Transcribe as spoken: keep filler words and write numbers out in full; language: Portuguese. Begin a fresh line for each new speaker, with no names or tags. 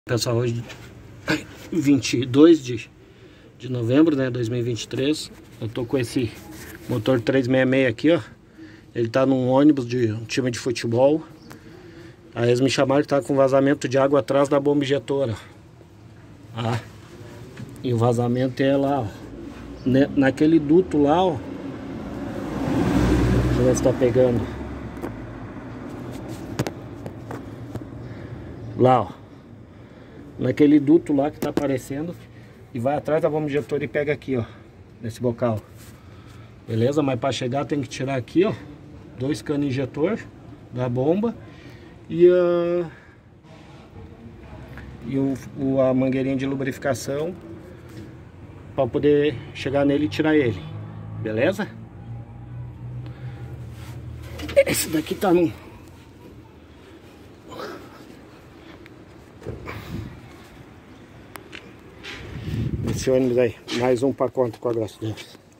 Pessoal, hoje vinte e dois de, de novembro, né, dois mil e vinte e três. Eu tô com esse motor trezentos e sessenta e seis aqui, ó. Ele tá num ônibus de um time de futebol. Aí eles me chamaram que tá com vazamento de água atrás da bomba injetora. Ah, e o vazamento é lá, ó, né, naquele duto lá, ó. Deixa eu ver se tá pegando. Lá, ó. Naquele duto lá que tá aparecendo. E vai atrás da bomba injetora e pega aqui, ó. Nesse bocal. Beleza? Mas para chegar tem que tirar aqui, ó. Dois canos injetor da bomba. E a... E o, o, a mangueirinha de lubrificação. Para poder chegar nele e tirar ele. Beleza? Esse daqui tá num... Esse ônibus aí, mais um para conta com a graça de Deus.